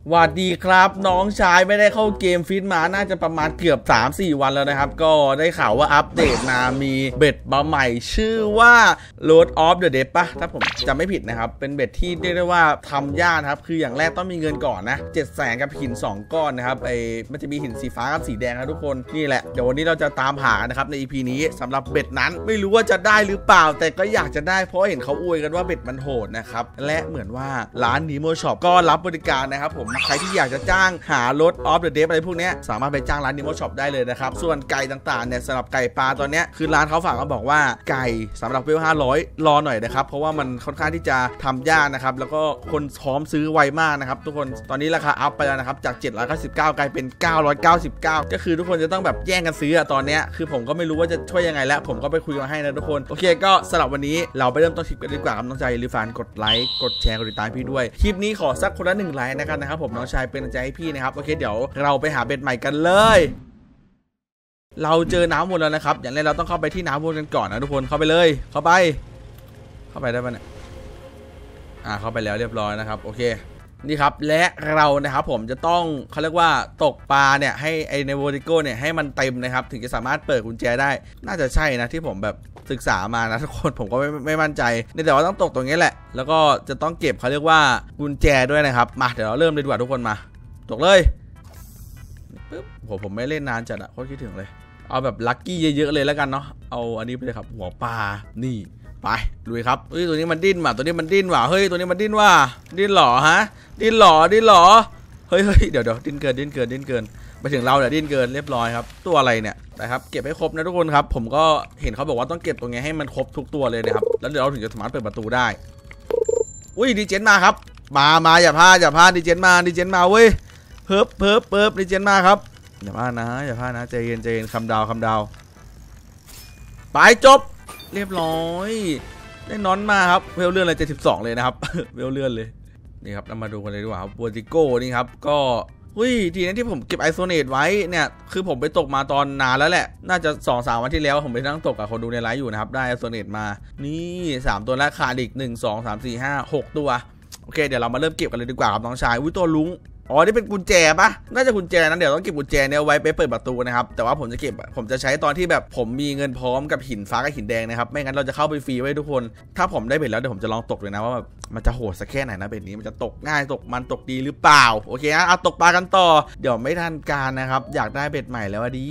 หวัดดีครับน้องชายไม่ได้เข้าเกมฟิตมาน่าจะประมาณเกือบ 3-4 วันแล้วนะครับก็ได้ข่าวว่าอัปเดตมามีเบ็ดมาใหม่ชื่อว่า Road of the Dead ปะถ้าผมจำไม่ผิดนะครับเป็นเบ็ดที่เรียกได้ว่าทำยากครับคืออย่างแรกต้องมีเงินก่อนนะ700,000กับหิน2ก้อนนะครับมันจะมีหินสีฟ้ากับสีแดงนะทุกคนนี่แหละเดี๋ยววันนี้เราจะตามหานะครับใน EP นี้สำหรับเบ็ดนั้นไม่รู้ว่าจะได้หรือเปล่าแต่ก็อยากจะได้เพราะเห็นเขาอวยกันว่าเบ็ดมันโหดนะครับและเหมือนว่าร้าน Nemo Shop ก็รับบริการนะครับผมใครที่อยากจะจ้างหารถ Off the Dead อะไรพวกนี้สามารถไปจ้างร้าน Nemo Shop ได้เลยนะครับส่วนไก่ต่างๆเนี่ยสำหรับไก่ปลาตอนนี้คือร้านเขาฝากมาบอกว่าไก่สำหรับเวล500รอหน่อยนะครับเพราะว่ามันค่อนข้างที่จะทำยากนะครับแล้วก็คนพร้อมซื้อไวมากนะครับทุกคนตอนนี้ราคาอัพไปแล้วนะครับจาก799กลายเป็น999ก็คือทุกคนจะต้องแบบแย่งกันซื้อตอนนี้คือผมก็ไม่รู้ว่าจะช่วยยังไงแล้วผมก็ไปคุยมาให้นะทุกคนโอเคก็สำหรับวันนี้เราไปเริ่มต้นคลิปกันดีกว่าครับน้องชายอย่าลืมฝากกดไลค์กดแชร์กดติดตามพี่ด้วยคลิปนี้ขอสักคนละ1ไลค์นะครับผมน้องชายเป็นกำลังใจให้พี่นะครับโอเคเดี๋ยวเราไปหาเบ็ดใหม่กันเลยเราเจอน้ำวนแล้วนะครับอย่างแรกเราต้องเข้าไปที่น้ำวนกันก่อนนะทุกคนเข้าไปเลยเข้าไปได้ปะเนี่ยเข้าไปแล้วเรียบร้อยนะครับโอเคนี่ครับและเรานะครับผมจะต้องเขาเรียกว่าตกปลาเนี่ยให้ในโวติโก้เนี่ยให้มันเต็มนะครับถึงจะสามารถเปิดกุญแจได้น่าจะใช่นะที่ผมแบบศึกษามานะทุกคนผมก็ไม่มั่นใจแต่ว่าต้องตกตรงนี้แหละแล้วก็จะต้องเก็บเขาเรียกว่ากุญแจด้วยนะครับมาเดี๋ยวเราเริ่มเลยดีกว่าทุกคนมาตกเลยปึ๊บผมไม่เล่นนานจัดอะโคตรคิดถึงเลยเอาแบบลัคกี้เยอะๆเลยแล้วกันเนาะเอาอันนี้ไปเลยครับหัวปลานี่ไปลุยครับตัวนี้มันดิ้นว่ะตัวนี้มันดิ้นว่ะเฮ้ยตัวนี้มันดิ้นว่ะดิ้นหรอฮะดิ้นหรอเฮ้ยเดี๋ยวดิ้นเกินไปถึงเราเนี่ยดิ้นเกินเรียบร้อยครับตัวอะไรเนี่ยนะครับเก็บให้ครบนะทุกคนครับผมก็เห็นเขาบอกว่าต้องเก็บตรงนี้ให้มันครบทุกตัวเลยนะครับแล้วเดี๋ยวเราถึงจะสามารถเปิดประตูได้อุ้ยดีเจนมาครับมาอย่าพลาดดีเจนมาเว้ยเพิบดีเจนมาครับอย่าพลาดนะใจเย็นคำดาวไปจบเรียบร้อยได้นอนมาครับเวลเลื่อนเลย72เลยนะครับเวลเลื่อนเลยนี่ครับเรามาดูกันเลยดีกว่าครับโวติโก้นี่ครับก็ทีนั้นที่ผมเก็บไอโซเนตไว้เนี่ยคือผมไปตกมาตอนนานแล้วแหละน่าจะ 2-3 วันที่แล้วผมไปนั่งตกกับคนดูในไลฟ์อยู่นะครับได้ไอโซเนตมานี่3ตัวแล้วขาดอีก1 2 3 4 5 6ตัวโอเคเดี๋ยวเรามาเริ่มเก็บกันเลยดีกว่าครับน้องชายตัวลุงนี่เป็นกุญแจปะน่าจะกุญแจนั้นเดี๋ยวต้องเก็บกุญแจเนี่ยไว้ไปเปิดประตูนะครับแต่ว่าผมจะใช้ตอนที่แบบผมมีเงินพร้อมกับหินฟ้ากับหินแดงนะครับไม่งั้นเราจะเข้าไปฟรีไว้ทุกคนถ้าผมได้เบ็ดแล้วเดี๋ยวผมจะลองตกเลยนะว่าแบบมันจะโหดสักแค่ไหนนะเบ็ดนี้มันจะตกง่ายตกดีหรือเปล่าโอเคนะเอาตกปลากันต่อเดี๋ยวไม่ทันการนะครับอยากได้เบ็ดใหม่แล้วดี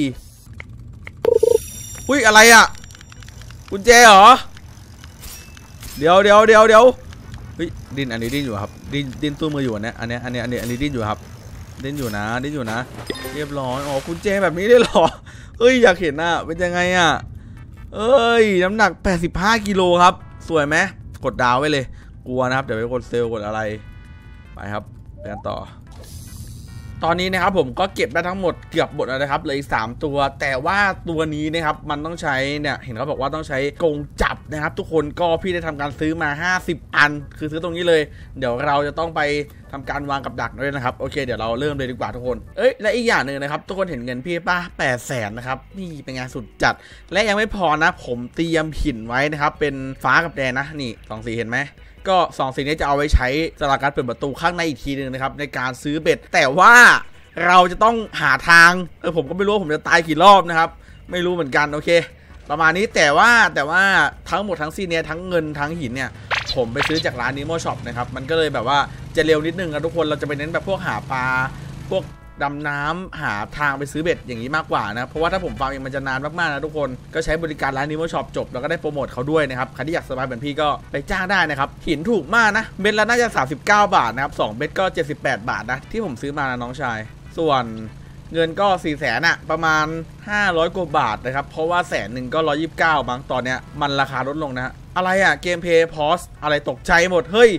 อะไรอ่ะกุญแจเหรอเดี๋ยวดิ้นอันนี้ดิ้นอยู่ครับดิ้นตู้มืออยู่อันนี้ดิ้นอยู่ครับดิ้นอยู่นะเรียบร้อยกุญแจแบบนี้ได้หรออยากเห็นอ่ะเป็นยังไงอ่ะน้ำหนัก85กิโลครับสวยไหมกดดาวไว้เลยกลัวนะครับเดี๋ยวไปกดเซลล์กดอะไรไปครับไปกันต่อตอนนี้นะครับผมก็เก็บได้ทั้งหมดเกือบหมดแล้วนะครับเลย3ตัวแต่ว่าตัวนี้นะครับมันต้องใช้เนี่ยเห็นเขาบอกว่าต้องใช้กรงจับนะครับทุกคนก็พี่ได้ทำการซื้อมา50อันคือซื้อตรงนี้เลยเดี๋ยวเราจะต้องไปทำการวางกับดักด้วยนะครับโอเคเดี๋ยวเราเริ่มเลยดีกว่าทุกคนและอีกอย่างหนึ่งนะครับทุกคนเห็นเงินพี่ป่ะ800,000นะครับนี่เป็นงานสุดจัดและยังไม่พอนะผมเตรียมหินไว้นะครับเป็นฟ้ากับแดงนะนี่2สีเห็นไหมก็2สิ่งนี้จะเอาไว้ใช้สำหรับการเปิดประตูข้างในอีกทีนึงนะครับในการซื้อเบ็ดแต่ว่าเราจะต้องหาทางผมก็ไม่รู้ว่าผมจะตายกี่รอบนะครับไม่รู้เหมือนกันโอเคประมาณนี้แต่ว่าทั้งหมดทั้งสิ้นเนี่ยทั้งเงินทั้งหินเนี่ยผมไปซื้อจากร้าน Nemo Shop นะครับมันก็เลยแบบว่าจะเร็วนิดนึงนะทุกคนเราจะไปเน้นแบบพวกหาปลาพวกดำน้ำหาทางไปซื้อเบ็ดอย่างนี้มากกว่านะเพราะว่าถ้าผมฟาร์มเองมันจะนานมากๆนะทุกคนก็ใช้บริการร้าน Nemo Shop จบแล้วก็ได้โปรโมทเขาด้วยนะครับใครที่อยากสบายเหมือนพี่ก็ไปจ้างได้นะครับหินถูกมากนะเบ็ดละน่าจะ39 บาทนะครับ2เบ็ดก็78 บาทนะที่ผมซื้อมานะน้องชายส่วนเงินก็400,000อะประมาณ500 กว่าบาทนะครับเพราะว่า100,000ก็129มั้งตอนเนี้ยมันราคาลดลงนะอะไรอะเกมเพย์พอสอะไรตกใจหมดเฮ้ย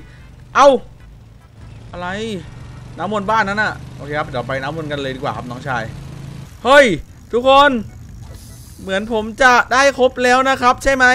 อะไรน้ำมนต์บ้านนั้นน่ะโอเคครับเดี๋ยวไปน้ำมนต์กันเลยดีกว่าครับน้องชายเฮ้ยทุกคนเหมือนผมจะได้ครบแล้วนะครับใช่ไหม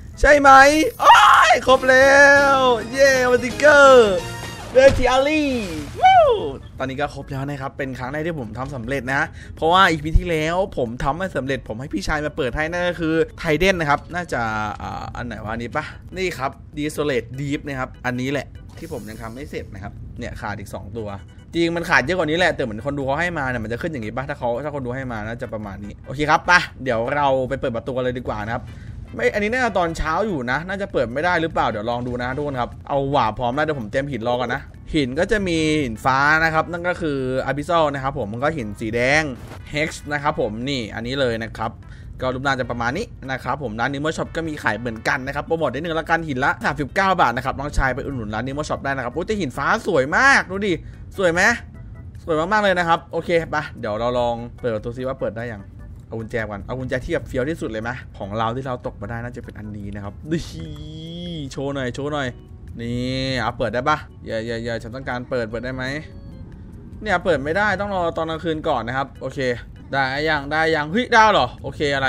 ครบแล้วเย้วัติเกอร์เบจิอารี่ตอนนี้ก็ครบแล้วนะครับเป็นครั้งแรกที่ผมทำสำเร็จนะเพราะว่าอีพีที่แล้วผมทำไม่สำเร็จผมให้พี่ชายมาเปิดให้นั่นก็คือไทเดนนะครับน่าจะอันไหนวะอันนี้ปะนี่ครับดีโซเลตดีฟนะครับอันนี้แหละที่ผมยังทำไม่เสร็จนะครับเนี่ยขาดอีก2ตัวจริงมันขาดเยอะกว่านี้แหละแต่เหมือนคนดูเขาให้มาเนี่ยมันจะขึ้นอย่างนี้ป่ะถ้าคนดูให้มาน่าจะประมาณนี้โอเคครับป่ะเดี๋ยวเราไปเปิดประตูกันเลยดีกว่านะครับไม่อันนี้น่าจะตอนเช้าอยู่นะน่าจะเปิดไม่ได้หรือเปล่าเดี๋ยวลองดูนะทุกคนครับเอาหว่าพร้อมแล้วเดี๋ยวผมเตรียมหินรอกันนะหินก็จะมีหินฟ้านะครับนั่นก็คืออาบิซอลนะครับผมมันก็หินสีแดง Hex นะครับผมนี่อันนี้เลยนะครับก็รูปร่างจะประมาณนี้นะครับผมร้านนิโมช็อปก็มีขายเหมือนกันนะครับโปรโมทได้1ละกันหินละ39 บาทนะครับน้องชายไปอุดหนุนร้านนิโมช็อปได้นะครับโอ้แต่หินฟ้าสวยมากดูดิสวยไหมสวยมากๆเลยนะครับโอเคปะเดี๋ยวเราลองเปิดประตูซิว่าเปิดได้ยังเอากุญแจก่อนเอากุญแจที่แบบเฟี้ยวที่สุดเลยไหมของเราที่เราตกมาได้น่าจะเป็นอันนี้นะครับดิโชว์หน่อยนี่เอาเปิดได้ปะอย่าฉันต้องการเปิดได้ไหมเนี่ยเปิดไม่ได้ต้องรอตอนกลางคืนก่อนนะครับโอเคได้ยังเฮ้ยได้เหรอโอเคอะไร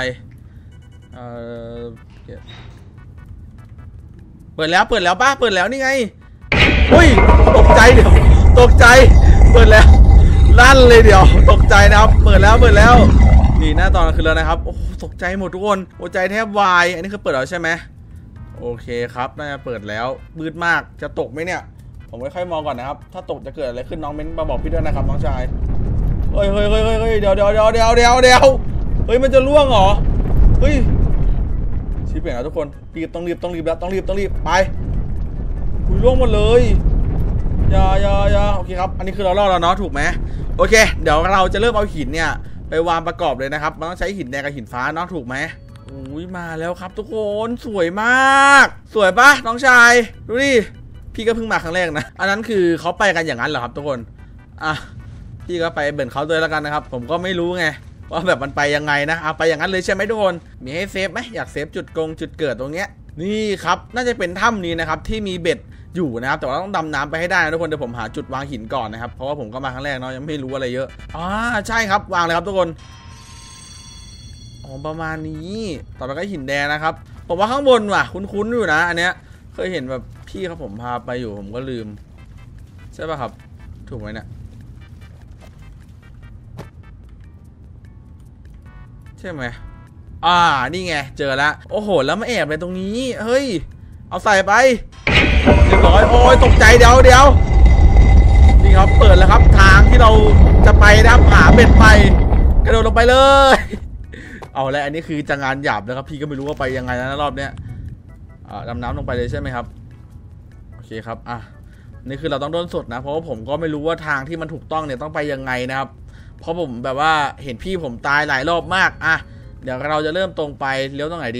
เปิดแล้วป่ะเปิดแล้วนี่ไงอุ้ยตกใจเดี๋ยวตกใจเปิดแล้วลั่นเลยเดี๋ยวตกใจนะครับเปิดแล้วนี่หน้าตอนกลางคืนแล้วนะครับโอ้ตกใจหมดทุกคนหัวใจแทบวายอันนี้คือเปิดแล้วใช่ไหมโอเคครับน่าจะเปิดแล้วมืดมากจะตกไหมเนี่ยผมค่อยๆมองก่อนนะครับถ้าตกจะเกิดอะไรขึ้นน้องเม้นมาบอกพี่ด้วยนะครับน้องชายเฮ้ยเดี๋ยวเฮ้ยมันจะล่วงเหรอเฮ้ยชิบเปลี่ยนแล้วทุกคนต้องรีบไปคุยล่วงหมดเลยอย่าโอเคครับอันนี้คือเรารอดแล้วเนาะถูกไหมโอเคเดี๋ยวเราจะเริ่มเอาหินเนี่ยไปวางประกอบเลยนะครับมันต้องใช้หินแดงกับหินฟ้าเนาะถูกไหมอุ้ยมาแล้วครับทุกคนสวยมากสวยปะน้องชายดูดิพี่ก็เพิ่งมาครั้งแรกนะอันนั้นคือเขาไปกันอย่างนั้นเหรอครับทุกคนอ่ะพี่ก็ไปเบิ่นเขาด้วยแล้วกันนะครับผมก็ไม่รู้ไงว่าแบบมันไปยังไงนะเอาไปอย่างนั้นเลยใช่ไหมทุกคนมีให้เซฟไหมอยากเซฟจุดเกิดตรงเนี้ยนี่ครับน่าจะเป็นถ้ำนี้นะครับที่มีเบ็ดอยู่นะครับแต่ว่าต้องดำน้ำไปให้ได้นะทุกคนเดี๋ยวผมหาจุดวางหินก่อนนะครับเพราะว่าผมก็มาครั้งแรกเนาะยังไม่รู้อะไรเยอะใช่ครับวางเลยครับทุกคนประมาณนี้ต่อไปก็หินแดงนะครับผมว่าข้างบนว่ะคุ้นๆอยู่นะอันเนี้ยเคยเห็นแบบพี่ครับผมพาไปอยู่ผมก็ลืมใช่ป่ะครับถูกไหมเนี่ยใช่ไหมนี่ไงเจอแล้วโอ้โหแล้วมาแอบในตรงนี้เฮ้ยเอาใส่ไปเรียบร้อยโอ้ยตกใจเดี๋ยวนี่ครับเปิดแล้วครับทางที่เราจะไปนะครับหาเบ็ดไปกระโดดลงไปเลยเอาแล้วอันนี้คือจะงานหยาบนะครับพี่ก็ไม่รู้ว่าไปยังไงนะรอบเนี้ยดำน้ำลงไปเลยใช่ไหมครับโอเคครับนี่คือเราต้องโดนสดนะเพราะว่าผมก็ไม่รู้ว่าทางที่มันถูกต้องเนี่ยต้องไปยังไงนะครับเพราะผมแบบว่าเห็นพี่ผมตายหลายรอบมากเดี๋ยวเราจะเริ่มตรงไปเลี้ยวตรงไหนดี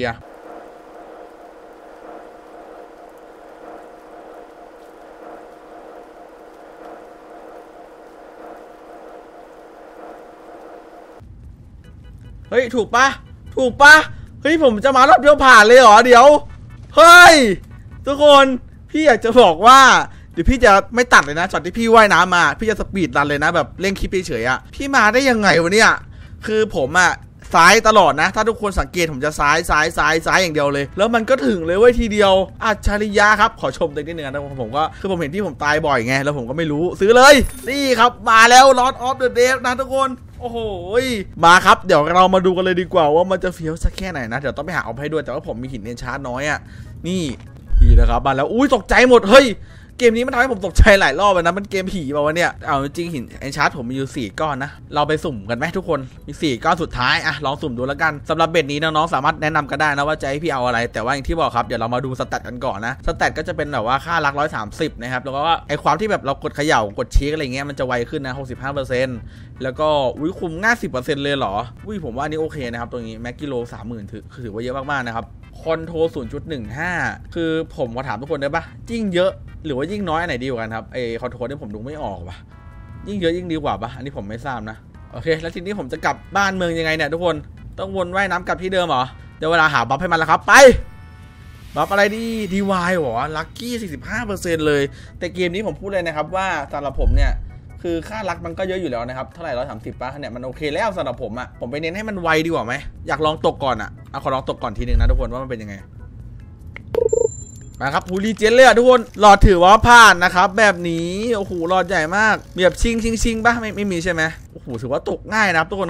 เฮ้ยถูกปะเฮ้ยผมจะมารอบเดียวผ่านเลยเหรอเดี๋ยวเฮ้ยทุกคนพี่อยากจะบอกว่าเดี๋ยวพี่จะไม่ตัดเลยนะช็อตที่พี่ว่ายน้ำมาพี่จะสปีดรันเลยนะแบบเล่นคลิปเฉยๆพี่มาได้ยังไงวะเนี่ยคือผมซ้ายตลอดนะถ้าทุกคนสังเกตผมจะซ้ายอย่างเดียวเลยแล้วมันก็ถึงเลยเว้ยทีเดียวอัจฉริยะครับขอชมตัวนิดนึงนะผมก็คือผมเห็นที่ผมตายบ่อยไงแล้วผมก็ไม่รู้ซื้อเลยนี่ครับมาแล้ว Lord of the Deep นะทุกคนโอ้โหมาครับเดี๋ยวเรามาดูกันเลยดีกว่าว่ามันจะเฟี้ยวสักแค่ไหนนะเดี๋ยวต้องไปหาเอาให้ด้วยแต่ว่าผมมีหินเอนชาร์ดน้อยนี่นะครับมาแล้วอุ้ยตกใจหมดเฮ้ยเกมนี้มันทำให้ผมตกใจหลายรอบเลยนะมันเกมผีป่าวะเนี่ยเอาจริงหินเอนชาร์ดผมมีอยู่4ก้อนนะเราไปสุ่มกันไหมทุกคนมี4ก้อนสุดท้ายลองสุ่มดูแล้วกันสำหรับเบ็ดนี้น้องๆสามารถแนะนำกันได้นะว่าจะให้พี่เอาอะไรแต่ว่าอย่างที่บอกครับเดี๋ยวเรามาดูสแตทกันก่อนนะสแตทก็จะเป็นแบบว่าค่ารัก130นะครับแล้วก็ไอความที่แบบเรากดเขย่ากดชี้อะไรเงี้ยมันจะไวขึ้นนะ65%แล้วก็คุมง่าย10%เลยเหรอผมว่านี่โอเคนะครับตรงนี้แม็กกิโล30,000ถือว่าเยอะมากๆนะครับคอนโทร 0.15 คือผมขอถามทุกคนได้ปะยิ่งเยอะหรือว่ายิ่งน้อยอันไหนดีกว่ากันครับคอนโทรนี่ผมดูไม่ออกว่ะยิ่งเยอะยิ่งดีกว่าปะอันนี้ผมไม่ทราบนะโอเคแล้วทีนี้ผมจะกลับบ้านเมืองยังไงเนี่ยทุกคนต้องวนว่ายน้ำกลับที่เดิมเหรอเดี๋ยวเวลาหาบัฟให้มันแล้วครับไปบัฟอะไรดีวายหรอลัคกี้ 45% เลยแต่เกมนี้ผมพูดเลยนะครับว่าสำหรับผมเนี่ยคือค่ารักมันก็เยอะอยู่แล้วนะครับเท่าไหร่130ป่ะเนี่ยมันโอเคแล้วสำหรับผมผมไปเน้นให้มันไวดีกว่าไหมอยากลองตกก่อนขอลองตกก่อนทีนึงนะทุกคนว่ามันเป็นยังไงมาครับฮูลีเจนเลยทุกคนหลอดถือว่าผ่านนะครับแบบนี้โอ้โหหลอดใหญ่มากมีแบบชิงป่ะไม่มีใช่ไหมโอ้โหถือว่าตกง่ายนะครับทุกคนครับ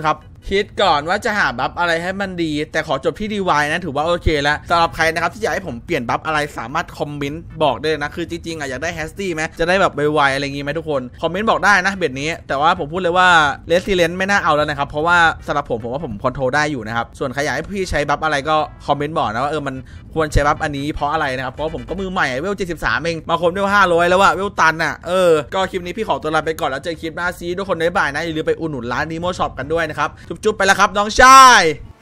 คิดก่อนว่าจะหาบัฟอะไรให้มันดีแต่ขอจบที่ DY นะถือว่าโอเคแล้วสำหรับใครนะครับที่อยากให้ผมเปลี่ยนบัฟอะไรสามารถคอมเมนต์บอกได้นะคือจริงๆอยากได้แฮสตี้ไหมจะได้แบบไวๆอะไรอย่างงี้ไหมทุกคนคอมเมนต์บอกได้นะเบ็ดนี้แต่ว่าผมพูดเลยว่าเรสซิเลนต์ไม่น่าเอาแล้วนะครับเพราะว่าสำหรับผมว่าผมคอนโทรลได้อยู่นะครับส่วนใครอยากให้พี่ใช้บัฟอะไรก็คอมเมนต์บอกนะว่ามันควรใช้บัฟอันนี้เพราะอะไรนะครับเพราะผมก็มือใหม่เวล73เองมาคนเวล500แล้วอะเวลตันอะก็คลิปนี้พี่ขอตัวลาไปก่อนแล้วเจอคลิปหน้าซีทุกคนบ๊ายบายนะอย่าลืมไปอุดหนุนร้านนีโมช็อปกันด้วยนะครับจุ๊บๆไปแล้วครับน้องชาย